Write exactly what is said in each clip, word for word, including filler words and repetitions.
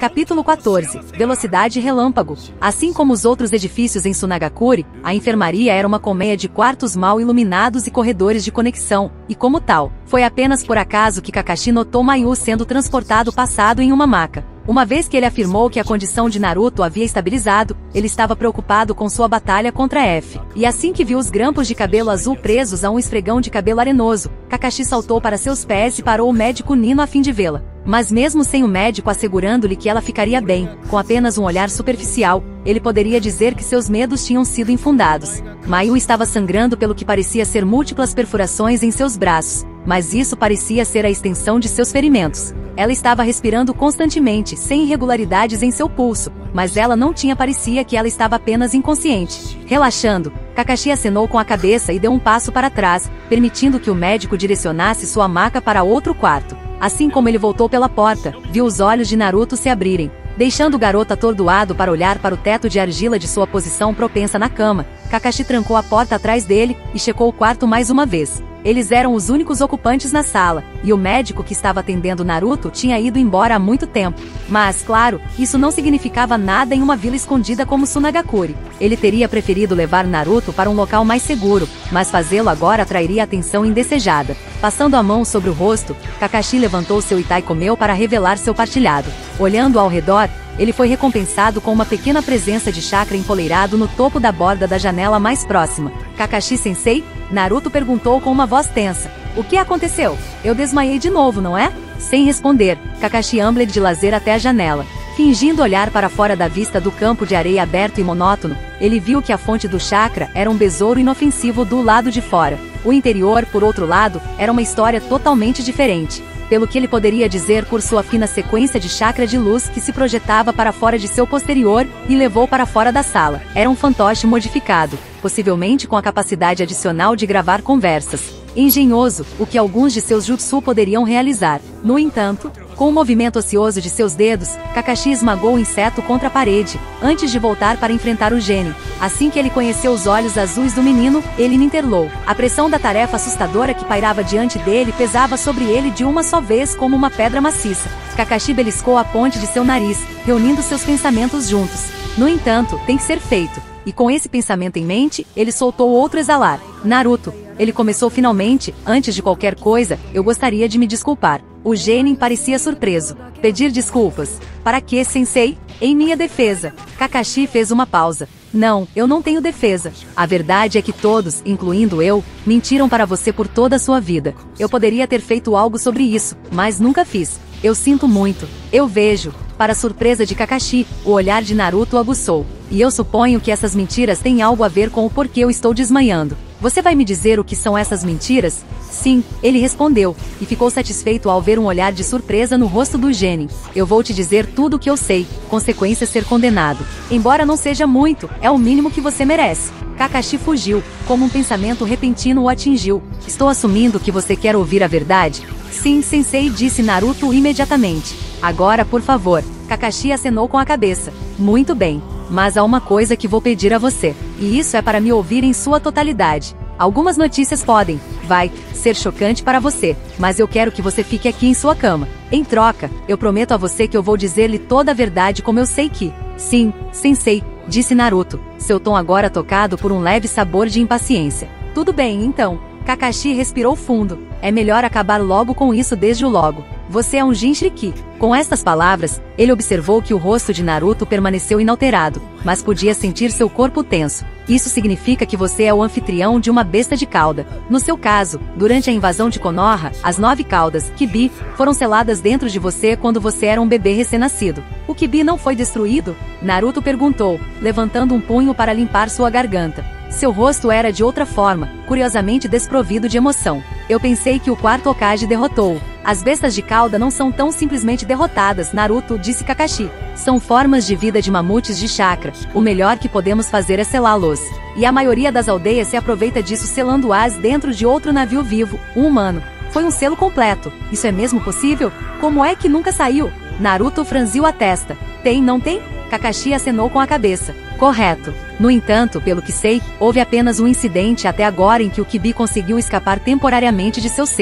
Capítulo quatorze. Velocidade relâmpago. Assim como os outros edifícios em Sunagakure, a enfermaria era uma colmeia de quartos mal iluminados e corredores de conexão, e como tal, foi apenas por acaso que Kakashi notou Mayu sendo transportado passado em uma maca. Uma vez que ele afirmou que a condição de Naruto havia estabilizado, ele estava preocupado com sua batalha contra F. E assim que viu os grampos de cabelo azul presos a um esfregão de cabelo arenoso, Kakashi saltou para seus pés e parou o médico Nino a fim de vê-la. Mas mesmo sem o médico assegurando-lhe que ela ficaria bem, com apenas um olhar superficial, ele poderia dizer que seus medos tinham sido infundados. Mayu estava sangrando pelo que parecia ser múltiplas perfurações em seus braços, mas isso parecia ser a extensão de seus ferimentos. Ela estava respirando constantemente, sem irregularidades em seu pulso, mas ela não tinha parecia que ela estava apenas inconsciente. Relaxando, Kakashi acenou com a cabeça e deu um passo para trás, permitindo que o médico direcionasse sua maca para outro quarto. Assim como ele voltou pela porta, viu os olhos de Naruto se abrirem, deixando o garoto atordoado para olhar para o teto de argila de sua posição propensa na cama. Kakashi trancou a porta atrás dele e checou o quarto mais uma vez. Eles eram os únicos ocupantes na sala, e o médico que estava atendendo Naruto tinha ido embora há muito tempo. Mas, claro, isso não significava nada em uma vila escondida como Sunagakure. Ele teria preferido levar Naruto para um local mais seguro, mas fazê-lo agora atrairia atenção indesejada. Passando a mão sobre o rosto, Kakashi levantou seu Itaiko-meu para revelar seu partilhado. Olhando ao redor, ele foi recompensado com uma pequena presença de chakra empoleirado no topo da borda da janela mais próxima. Kakashi-sensei? Naruto perguntou com uma voz tensa. O que aconteceu? Eu desmaiei de novo, não é? Sem responder, Kakashi ambled de lazer até a janela. Fingindo olhar para fora da vista do campo de areia aberto e monótono, ele viu que a fonte do chakra era um besouro inofensivo do lado de fora. O interior, por outro lado, era uma história totalmente diferente. Pelo que ele poderia dizer por sua fina sequência de chakra de luz que se projetava para fora de seu posterior e levou para fora da sala. Era um fantoche modificado, possivelmente com a capacidade adicional de gravar conversas. Engenhoso, o que alguns de seus jutsu poderiam realizar. No entanto, com o movimento ocioso de seus dedos, Kakashi esmagou o inseto contra a parede, antes de voltar para enfrentar o Genin. Assim que ele conheceu os olhos azuis do menino, ele ninterlou. A pressão da tarefa assustadora que pairava diante dele pesava sobre ele de uma só vez como uma pedra maciça. Kakashi beliscou a ponte de seu nariz, reunindo seus pensamentos juntos. No entanto, tem que ser feito. E com esse pensamento em mente, ele soltou outro exalar. Naruto. Ele começou finalmente. Antes de qualquer coisa, eu gostaria de me desculpar. O Genin parecia surpreso. Pedir desculpas. Para que, sensei? Em minha defesa. Kakashi fez uma pausa. Não, eu não tenho defesa. A verdade é que todos, incluindo eu, mentiram para você por toda a sua vida. Eu poderia ter feito algo sobre isso, mas nunca fiz. Eu sinto muito. Eu vejo. Para surpresa de Kakashi, o olhar de Naruto aguçou. E eu suponho que essas mentiras têm algo a ver com o porquê eu estou desmaiando. Você vai me dizer o que são essas mentiras? Sim, ele respondeu, e ficou satisfeito ao ver um olhar de surpresa no rosto do Genin. Eu vou te dizer tudo o que eu sei, consequência ser condenado. Embora não seja muito, é o mínimo que você merece. Kakashi fugiu, como um pensamento repentino o atingiu. Estou assumindo que você quer ouvir a verdade? Sim, sensei, disse Naruto imediatamente. Agora, por favor. Kakashi acenou com a cabeça. Muito bem, mas há uma coisa que vou pedir a você, e isso é para me ouvir em sua totalidade. Algumas notícias podem, vai, ser chocante para você, mas eu quero que você fique aqui em sua cama. Em troca, eu prometo a você que eu vou dizer-lhe toda a verdade como eu sei que... Sim, sensei, disse Naruto, seu tom agora tocado por um leve sabor de impaciência. Tudo bem, então. Kakashi respirou fundo. É melhor acabar logo com isso desde o logo. Você é um Jinchuriki. Com estas palavras, ele observou que o rosto de Naruto permaneceu inalterado, mas podia sentir seu corpo tenso. Isso significa que você é o anfitrião de uma besta de cauda. No seu caso, durante a invasão de Konoha, as nove caudas, Kibi, foram seladas dentro de você quando você era um bebê recém-nascido. O Kibi não foi destruído? Naruto perguntou, levantando um punho para limpar sua garganta. Seu rosto era de outra forma, curiosamente desprovido de emoção. Eu pensei que o quarto Hokage derrotou-o. As bestas de cauda não são tão simplesmente derrotadas, Naruto, disse Kakashi. São formas de vida de mamutes de chakra. O melhor que podemos fazer é selá-los. E a maioria das aldeias se aproveita disso selando-as dentro de outro navio vivo, um humano. Foi um selo completo. Isso é mesmo possível? Como é que nunca saiu? Naruto franziu a testa. Tem, não tem? Kakashi acenou com a cabeça. Correto. No entanto, pelo que sei, houve apenas um incidente até agora em que o Kibi conseguiu escapar temporariamente de seu selo.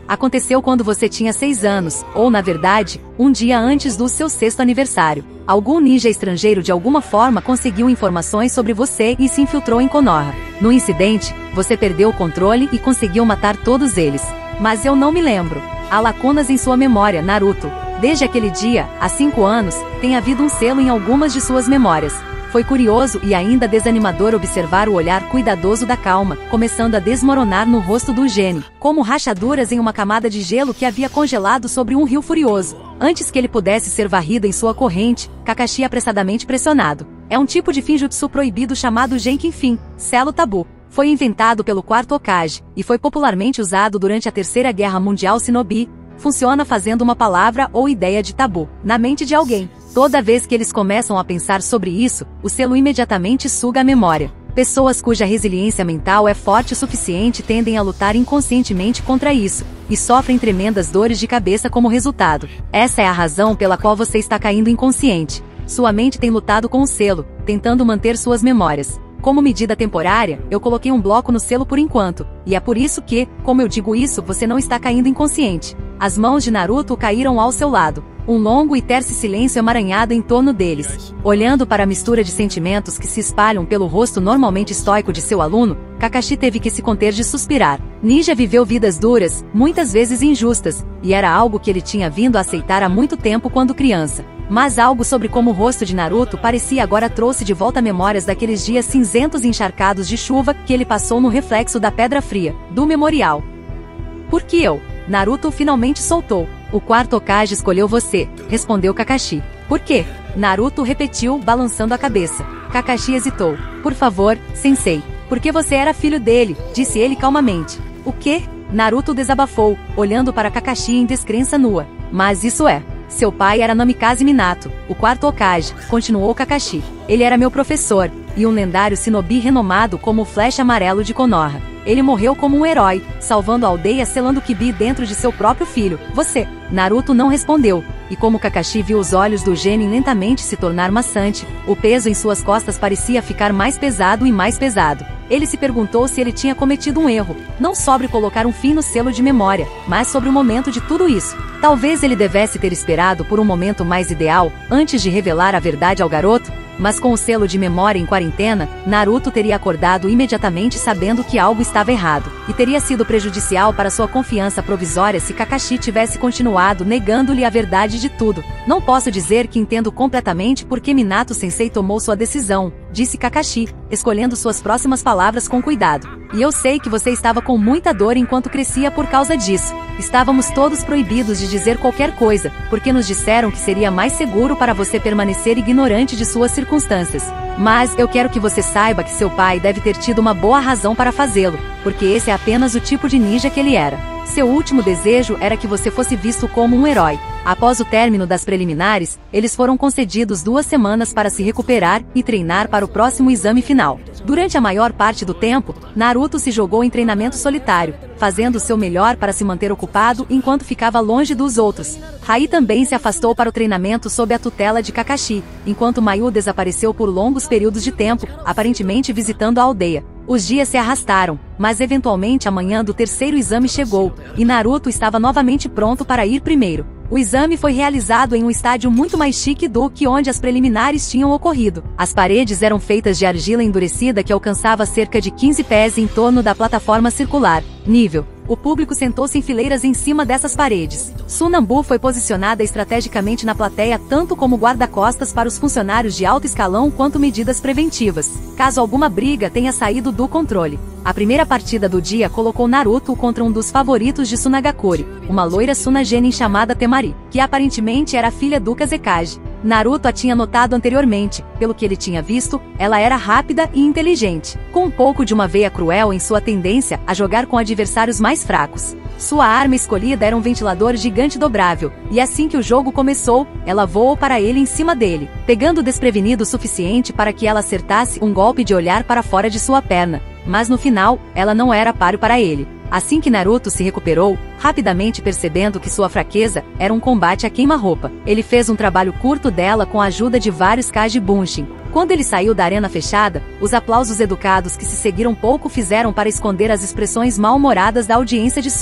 Aconteceu quando você tinha seis anos, ou na verdade, um dia antes do seu sexto aniversário. Algum ninja estrangeiro de alguma forma conseguiu informações sobre você e se infiltrou em Konoha. No incidente, você perdeu o controle e conseguiu matar todos eles. Mas eu não me lembro. Há lacunas em sua memória, Naruto. Desde aquele dia, há cinco anos, tem havido um selo em algumas de suas memórias. Foi curioso e ainda desanimador observar o olhar cuidadoso da calma, começando a desmoronar no rosto do Genin, como rachaduras em uma camada de gelo que havia congelado sobre um rio furioso. Antes que ele pudesse ser varrido em sua corrente, Kakashi apressadamente pressionado. É um tipo de Finjutsu proibido chamado Genkin-Fin, selo tabu. Foi inventado pelo quarto Hokage, e foi popularmente usado durante a Terceira Guerra Mundial Shinobi. Funciona fazendo uma palavra ou ideia de tabu na mente de alguém. Toda vez que eles começam a pensar sobre isso, o selo imediatamente suga a memória. Pessoas cuja resiliência mental é forte o suficiente tendem a lutar inconscientemente contra isso, e sofrem tremendas dores de cabeça como resultado. Essa é a razão pela qual você está caindo inconsciente. Sua mente tem lutado com o selo, tentando manter suas memórias. Como medida temporária, eu coloquei um bloco no selo por enquanto, e é por isso que, como eu digo isso, você não está caindo inconsciente. As mãos de Naruto caíram ao seu lado. Um longo e terse silêncio emaranhado em torno deles. Olhando para a mistura de sentimentos que se espalham pelo rosto normalmente estoico de seu aluno, Kakashi teve que se conter de suspirar. Ninja viveu vidas duras, muitas vezes injustas, e era algo que ele tinha vindo a aceitar há muito tempo quando criança. Mas algo sobre como o rosto de Naruto parecia agora trouxe de volta memórias daqueles dias cinzentos e encharcados de chuva que ele passou no reflexo da pedra fria, do memorial. Por que eu? Naruto finalmente soltou. O quarto Hokage escolheu você, respondeu Kakashi. Por quê? Naruto repetiu, balançando a cabeça. Kakashi hesitou. Por favor, sensei. Porque você era filho dele, disse ele calmamente. O quê? Naruto desabafou, olhando para Kakashi em descrença nua. Mas isso é. Seu pai era Namikaze Minato, o quarto Hokage, continuou Kakashi. Ele era meu professor, e um lendário shinobi renomado como o Flecha Amarelo de Konoha. Ele morreu como um herói, salvando a aldeia selando Kibi dentro de seu próprio filho, você. Naruto não respondeu, e como Kakashi viu os olhos do Genin lentamente se tornar maçante, o peso em suas costas parecia ficar mais pesado e mais pesado. Ele se perguntou se ele tinha cometido um erro, não sobre colocar um fim no selo de memória, mas sobre o momento de tudo isso. Talvez ele devesse ter esperado por um momento mais ideal, antes de revelar a verdade ao garoto, mas com o selo de memória em quarentena, Naruto teria acordado imediatamente sabendo que algo estava errado, e teria sido prejudicial para sua confiança provisória se Kakashi tivesse continuado negando-lhe a verdade de tudo. Não posso dizer que entendo completamente por que Minato Sensei tomou sua decisão, disse Kakashi, escolhendo suas próximas palavras com cuidado. E eu sei que você estava com muita dor enquanto crescia por causa disso. Estávamos todos proibidos de dizer qualquer coisa, porque nos disseram que seria mais seguro para você permanecer ignorante de suas circunstâncias. Mas eu quero que você saiba que seu pai deve ter tido uma boa razão para fazê-lo, porque esse é apenas o tipo de ninja que ele era. Seu último desejo era que você fosse visto como um herói. Após o término das preliminares, eles foram concedidos duas semanas para se recuperar e treinar para o próximo exame final. Durante a maior parte do tempo, Naruto se jogou em treinamento solitário, fazendo o seu melhor para se manter ocupado enquanto ficava longe dos outros. Rai também se afastou para o treinamento sob a tutela de Kakashi, enquanto Mayu desapareceu por longos períodos de tempo, aparentemente visitando a aldeia. Os dias se arrastaram, mas eventualmente a manhã do terceiro exame chegou, e Naruto estava novamente pronto para ir primeiro. O exame foi realizado em um estádio muito mais chique do que onde as preliminares tinham ocorrido. As paredes eram feitas de argila endurecida que alcançava cerca de quinze pés em torno da plataforma circular. Nível. O público sentou-se em fileiras em cima dessas paredes. Sunambu foi posicionada estrategicamente na plateia tanto como guarda-costas para os funcionários de alto escalão quanto medidas preventivas, caso alguma briga tenha saído do controle. A primeira partida do dia colocou Naruto contra um dos favoritos de Sunagakure, uma loira Suna Genin chamada Temari, que aparentemente era filha do Kazekage. Naruto a tinha notado anteriormente, pelo que ele tinha visto, ela era rápida e inteligente, com um pouco de uma veia cruel em sua tendência a jogar com adversários mais fracos. Sua arma escolhida era um ventilador gigante dobrável, e assim que o jogo começou, ela voou para ele em cima dele, pegando desprevenido o suficiente para que ela acertasse um golpe de olhar para fora de sua perna. Mas no final, ela não era páreo para ele. Assim que Naruto se recuperou, rapidamente percebendo que sua fraqueza era um combate a queima-roupa, ele fez um trabalho curto dela com a ajuda de vários Kage Bunshin. Quando ele saiu da arena fechada, os aplausos educados que se seguiram pouco fizeram para esconder as expressões mal-humoradas da audiência de Suna.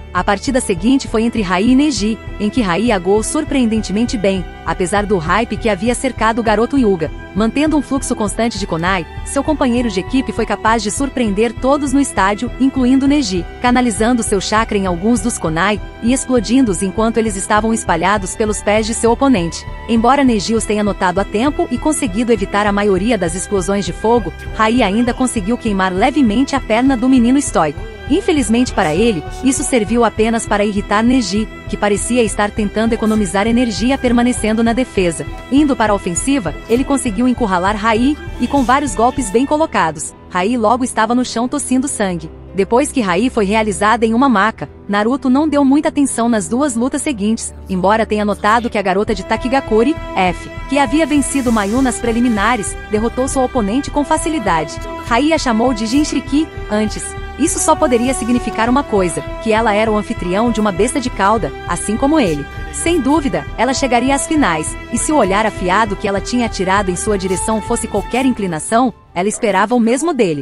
A partida seguinte foi entre Rai e Neji, em que Rai aguou surpreendentemente bem, apesar do hype que havia cercado o garoto Hyuga. Mantendo um fluxo constante de kunai, seu companheiro de equipe foi capaz de surpreender todos no estádio, incluindo Neji, canalizando seu chakra em alguns dos kunai e explodindo-os enquanto eles estavam espalhados pelos pés de seu oponente. Embora Neji os tenha notado a tempo e conseguido evitar a maioria das explosões de fogo, Rai ainda conseguiu queimar levemente a perna do menino estoico. Infelizmente para ele, isso serviu apenas para irritar Neji, que parecia estar tentando economizar energia permanecendo na defesa. Indo para a ofensiva, ele conseguiu encurralar Rai, e com vários golpes bem colocados, Rai logo estava no chão tossindo sangue. Depois que Rai foi realizada em uma maca, Naruto não deu muita atenção nas duas lutas seguintes, embora tenha notado que a garota de Takigakuri, F, que havia vencido Mayu nas preliminares, derrotou sua oponente com facilidade. Rai a chamou de Jinchuriki antes. Isso só poderia significar uma coisa, que ela era o anfitrião de uma besta de cauda, assim como ele. Sem dúvida, ela chegaria às finais, e se o olhar afiado que ela tinha atirado em sua direção fosse qualquer inclinação, ela esperava o mesmo dele.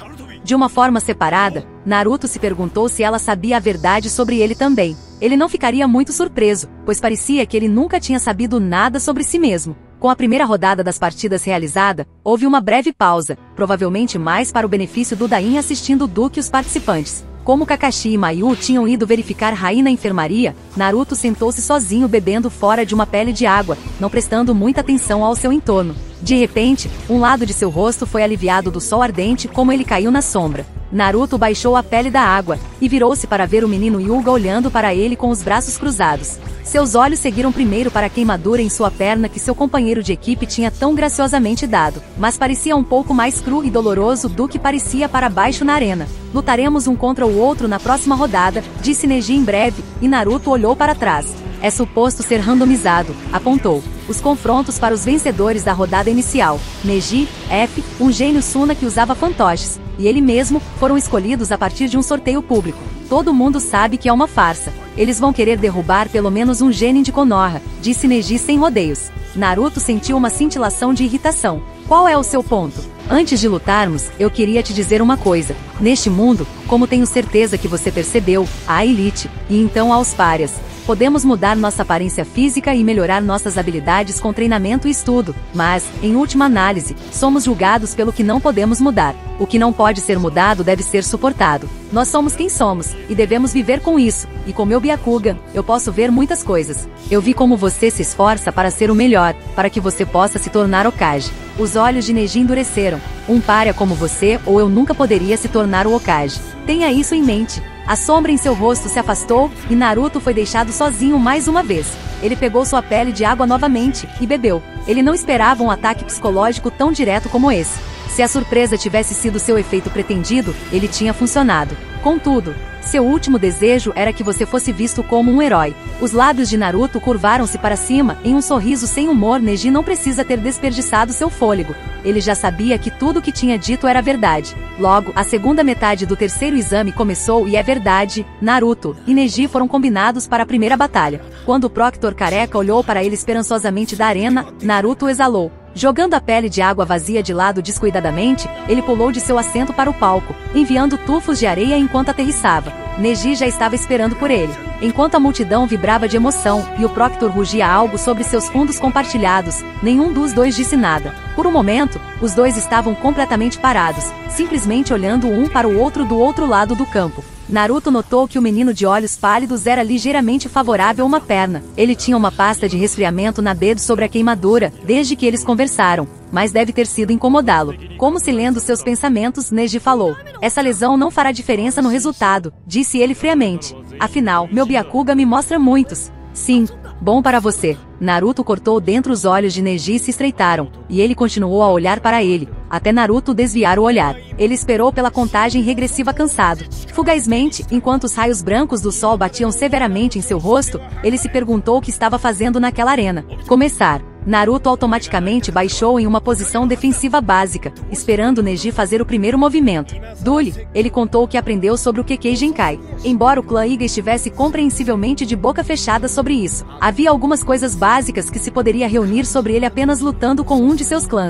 De uma forma separada, Naruto se perguntou se ela sabia a verdade sobre ele também. Ele não ficaria muito surpreso, pois parecia que ele nunca tinha sabido nada sobre si mesmo. Com a primeira rodada das partidas realizada, houve uma breve pausa, provavelmente mais para o benefício do Dain assistindo do que os participantes. Como Kakashi e Mayu tinham ido verificar Rai na enfermaria, Naruto sentou-se sozinho bebendo fora de uma pele de água, não prestando muita atenção ao seu entorno. De repente, um lado de seu rosto foi aliviado do sol ardente como ele caiu na sombra. Naruto baixou a pele da água, e virou-se para ver o menino Hyuga olhando para ele com os braços cruzados. Seus olhos seguiram primeiro para a queimadura em sua perna que seu companheiro de equipe tinha tão graciosamente dado, mas parecia um pouco mais cru e doloroso do que parecia para baixo na arena. Lutaremos um contra o outro na próxima rodada, disse Neji em breve, e Naruto olhou para trás. É suposto ser randomizado, apontou. Os confrontos para os vencedores da rodada inicial, Neji, F, um gênio Suna que usava fantoches, e ele mesmo, foram escolhidos a partir de um sorteio público. Todo mundo sabe que é uma farsa. Eles vão querer derrubar pelo menos um genin de Konoha, disse Neji sem rodeios. Naruto sentiu uma cintilação de irritação. Qual é o seu ponto? Antes de lutarmos, eu queria te dizer uma coisa. Neste mundo, como tenho certeza que você percebeu, há elite, e então há os párias. Podemos mudar nossa aparência física e melhorar nossas habilidades com treinamento e estudo, mas, em última análise, somos julgados pelo que não podemos mudar. O que não pode ser mudado deve ser suportado. Nós somos quem somos, e devemos viver com isso, e com meu Byakugan, eu posso ver muitas coisas. Eu vi como você se esforça para ser o melhor, para que você possa se tornar Hokage. Os olhos de Neji endureceram. Um pária como você ou eu nunca poderia se tornar o Hokage. Tenha isso em mente. A sombra em seu rosto se afastou, e Naruto foi deixado sozinho mais uma vez. Ele pegou sua pele de água novamente, e bebeu. Ele não esperava um ataque psicológico tão direto como esse. Se a surpresa tivesse sido seu efeito pretendido, ele tinha funcionado. Contudo, seu último desejo era que você fosse visto como um herói. Os lábios de Naruto curvaram-se para cima, em um sorriso sem humor. Neji não precisa ter desperdiçado seu fôlego. Ele já sabia que tudo o que tinha dito era verdade. Logo, a segunda metade do terceiro exame começou e é verdade, Naruto e Neji foram combinados para a primeira batalha. Quando o Proctor careca olhou para ele esperançosamente da arena, Naruto exalou. Jogando a pele de água vazia de lado descuidadamente, ele pulou de seu assento para o palco, enviando tufos de areia enquanto aterrissava. Neji já estava esperando por ele. Enquanto a multidão vibrava de emoção, e o Proctor rugia algo sobre seus fundos compartilhados, nenhum dos dois disse nada. Por um momento, os dois estavam completamente parados, simplesmente olhando um para o outro do outro lado do campo. Naruto notou que o menino de olhos pálidos era ligeiramente favorável a uma perna. Ele tinha uma pasta de resfriamento na bed sobre a queimadura, desde que eles conversaram, mas deve ter sido incomodá-lo. Como se lendo seus pensamentos, Neji falou. Essa lesão não fará diferença no resultado, disse ele friamente. Afinal, meu Byakugan me mostra muitos. Sim, bom para você. Naruto cortou dentro os olhos de Neji se estreitaram, e ele continuou a olhar para ele, até Naruto desviar o olhar. Ele esperou pela contagem regressiva cansado. Fugazmente, enquanto os raios brancos do sol batiam severamente em seu rosto, ele se perguntou o que estava fazendo naquela arena. Começar. Naruto automaticamente baixou em uma posição defensiva básica, esperando Neji fazer o primeiro movimento. Dule, ele contou o que aprendeu sobre o Kekkei Genkai. Embora o clã Iga estivesse compreensivelmente de boca fechada sobre isso, havia algumas coisas básicas que se poderia reunir sobre ele apenas lutando com um de seus clãs.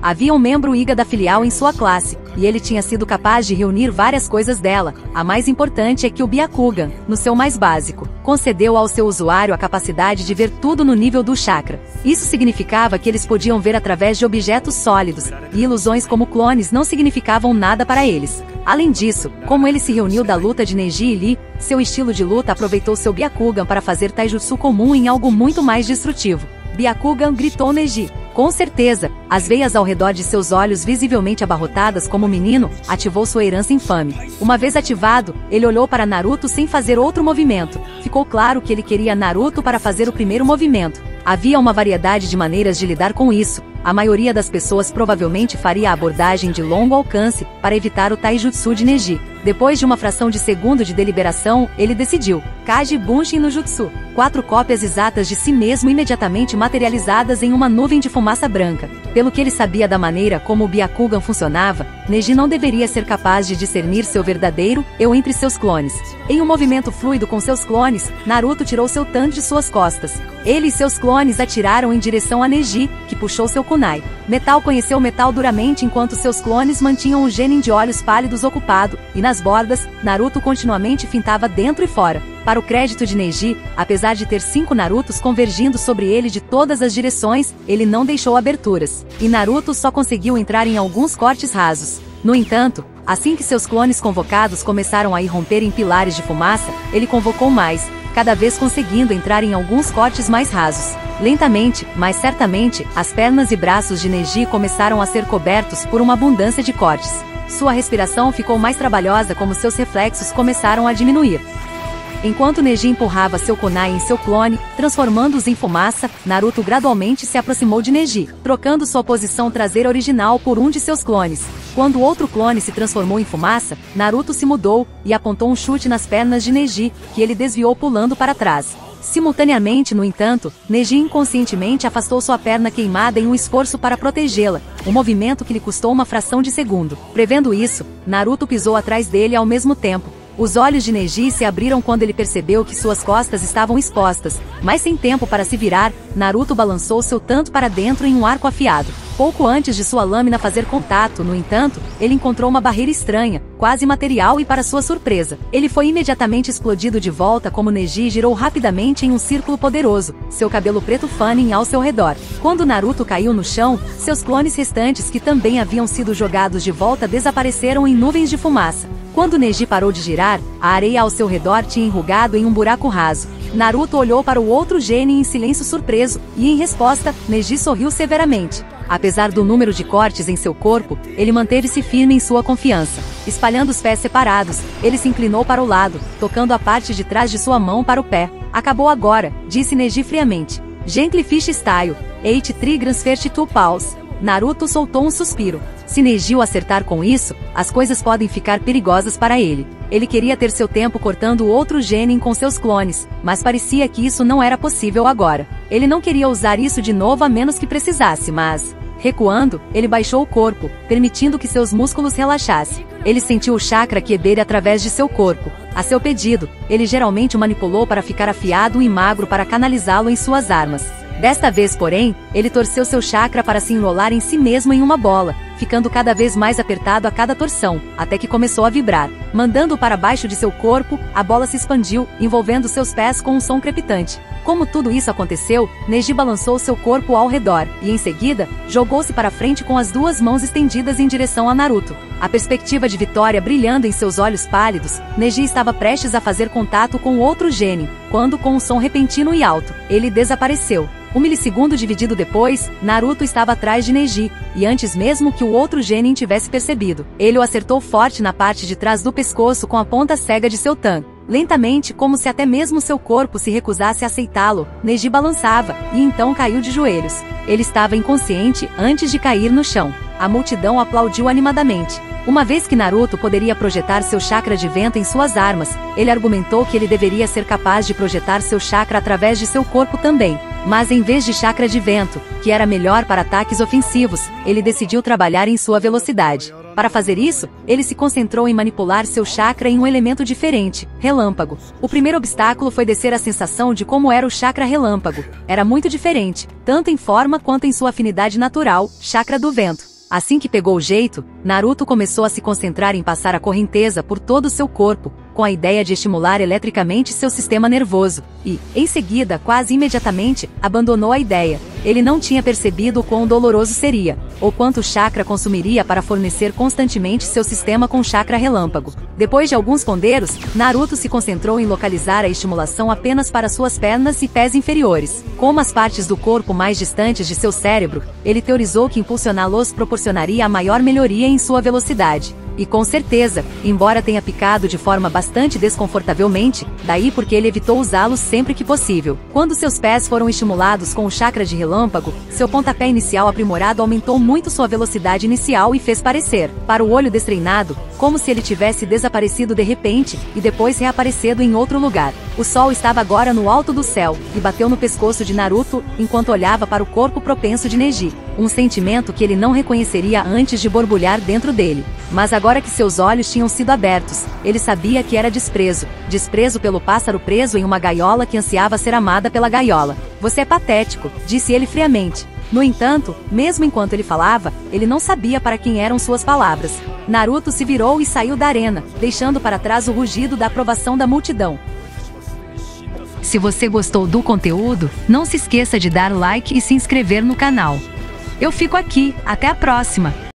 Havia um membro Iga da filial em sua classe, e ele tinha sido capaz de reunir várias coisas dela. A mais importante é que o Byakugan, no seu mais básico, concedeu ao seu usuário a capacidade de ver tudo no nível do chakra. Isso significava que eles podiam ver através de objetos sólidos, e ilusões como clones não significavam nada para eles. Além disso, como ele se reuniu da luta de Neji e Lee, seu estilo de luta aproveitou seu Byakugan para fazer taijutsu comum em algo muito mais destrutivo. Byakugan, gritou Neji. Com certeza, as veias ao redor de seus olhos visivelmente abarrotadas como o menino, ativou sua herança infame. Uma vez ativado, ele olhou para Naruto sem fazer outro movimento. Ficou claro que ele queria Naruto para fazer o primeiro movimento. Havia uma variedade de maneiras de lidar com isso. A maioria das pessoas provavelmente faria a abordagem de longo alcance para evitar o taijutsu de Neji. Depois de uma fração de segundo de deliberação, ele decidiu. Kaji Bunshin no Jutsu. Quatro cópias exatas de si mesmo imediatamente materializadas em uma nuvem de fumaça branca. Pelo que ele sabia da maneira como o Byakugan funcionava, Neji não deveria ser capaz de discernir seu verdadeiro eu entre seus clones. Em um movimento fluido com seus clones, Naruto tirou seu tan de suas costas. Ele e seus clones atiraram em direção a Neji, que puxou seu kunai. Metal conheceu metal duramente enquanto seus clones mantinham o genin de olhos pálidos ocupado, e nas bordas, Naruto continuamente fintava dentro e fora. Para o crédito de Neji, apesar de ter cinco Narutos convergindo sobre ele de todas as direções, ele não deixou aberturas. E Naruto só conseguiu entrar em alguns cortes rasos. No entanto, assim que seus clones convocados começaram a irromper em pilares de fumaça, ele convocou mais, cada vez conseguindo entrar em alguns cortes mais rasos. Lentamente, mas certamente, as pernas e braços de Neji começaram a ser cobertos por uma abundância de cortes. Sua respiração ficou mais trabalhosa como seus reflexos começaram a diminuir. Enquanto Neji empurrava seu kunai em seu clone, transformando-os em fumaça, Naruto gradualmente se aproximou de Neji, trocando sua posição traseira original por um de seus clones. Quando o outro clone se transformou em fumaça, Naruto se mudou e apontou um chute nas pernas de Neji, que ele desviou pulando para trás. Simultaneamente, no entanto, Neji inconscientemente afastou sua perna queimada em um esforço para protegê-la, um movimento que lhe custou uma fração de segundo. Prevendo isso, Naruto pisou atrás dele ao mesmo tempo. Os olhos de Neji se abriram quando ele percebeu que suas costas estavam expostas, mas sem tempo para se virar, Naruto balançou seu tanto para dentro em um arco afiado. Pouco antes de sua lâmina fazer contato, no entanto, ele encontrou uma barreira estranha, quase material e para sua surpresa, ele foi imediatamente explodido de volta como Neji girou rapidamente em um círculo poderoso, seu cabelo preto fanning ao seu redor. Quando Naruto caiu no chão, seus clones restantes que também haviam sido jogados de volta desapareceram em nuvens de fumaça. Quando Neji parou de girar, a areia ao seu redor tinha enrugado em um buraco raso. Naruto olhou para o outro genin em silêncio surpreso, e em resposta, Neji sorriu severamente. Apesar do número de cortes em seu corpo, ele manteve-se firme em sua confiança. Espalhando os pés separados, ele se inclinou para o lado, tocando a parte de trás de sua mão para o pé. Acabou agora, disse Neji friamente. Gentlefish Style, eight three transfer two paws. Naruto soltou um suspiro. Se Neji o acertar com isso, as coisas podem ficar perigosas para ele. Ele queria ter seu tempo cortando o outro genin com seus clones, mas parecia que isso não era possível agora. Ele não queria usar isso de novo a menos que precisasse, mas... Recuando, ele baixou o corpo, permitindo que seus músculos relaxassem. Ele sentiu o chakra queber através de seu corpo. A seu pedido, ele geralmente o manipulou para ficar afiado e magro para canalizá-lo em suas armas. Desta vez, porém, ele torceu seu chakra para se enrolar em si mesmo em uma bola, ficando cada vez mais apertado a cada torção, até que começou a vibrar. Mandando-o para baixo de seu corpo, a bola se expandiu, envolvendo seus pés com um som crepitante. Como tudo isso aconteceu, Neji balançou seu corpo ao redor, e em seguida, jogou-se para frente com as duas mãos estendidas em direção a Naruto. A perspectiva de vitória brilhando em seus olhos pálidos, Neji estava prestes a fazer contato com o outro genin, quando com um som repentino e alto, ele desapareceu. Um milissegundo dividido depois, Naruto estava atrás de Neji, e antes mesmo que o outro genin tivesse percebido, ele o acertou forte na parte de trás do pescoço com a ponta cega de seu tan. Lentamente, como se até mesmo seu corpo se recusasse a aceitá-lo, Neji balançava, e então caiu de joelhos. Ele estava inconsciente antes de cair no chão. A multidão aplaudiu animadamente. Uma vez que Naruto poderia projetar seu chakra de vento em suas armas, ele argumentou que ele deveria ser capaz de projetar seu chakra através de seu corpo também. Mas em vez de chakra de vento, que era melhor para ataques ofensivos, ele decidiu trabalhar em sua velocidade. Para fazer isso, ele se concentrou em manipular seu chakra em um elemento diferente, relâmpago. O primeiro obstáculo foi descer a sensação de como era o chakra relâmpago. Era muito diferente, tanto em forma quanto em sua afinidade natural, chakra do vento. Assim que pegou o jeito, Naruto começou a se concentrar em passar a correnteza por todo o seu corpo, com a ideia de estimular eletricamente seu sistema nervoso, e, em seguida, quase imediatamente, abandonou a ideia. Ele não tinha percebido o quão doloroso seria, ou quanto chakra consumiria para fornecer constantemente seu sistema com chakra relâmpago. Depois de alguns ponderos, Naruto se concentrou em localizar a estimulação apenas para suas pernas e pés inferiores. Como as partes do corpo mais distantes de seu cérebro, ele teorizou que impulsioná-los proporcionaria a maior melhoria em sua velocidade. E com certeza, embora tenha picado de forma bastante desconfortavelmente, daí porque ele evitou usá-los sempre que possível. Quando seus pés foram estimulados com o chakra de relâmpago, seu pontapé inicial aprimorado aumentou muito sua velocidade inicial e fez parecer, para o olho destreinado, como se ele tivesse desaparecido de repente, e depois reaparecido em outro lugar. O sol estava agora no alto do céu, e bateu no pescoço de Naruto, enquanto olhava para o corpo propenso de Neji, um sentimento que ele não reconheceria antes de borbulhar dentro dele. Mas agora que seus olhos tinham sido abertos, ele sabia que era desprezo, desprezo pelo pássaro preso em uma gaiola que ansiava ser amada pela gaiola. Você é patético, disse ele friamente. No entanto, mesmo enquanto ele falava, ele não sabia para quem eram suas palavras. Naruto se virou e saiu da arena, deixando para trás o rugido da aprovação da multidão. Se você gostou do conteúdo, não se esqueça de dar like e se inscrever no canal. Eu fico aqui, até a próxima!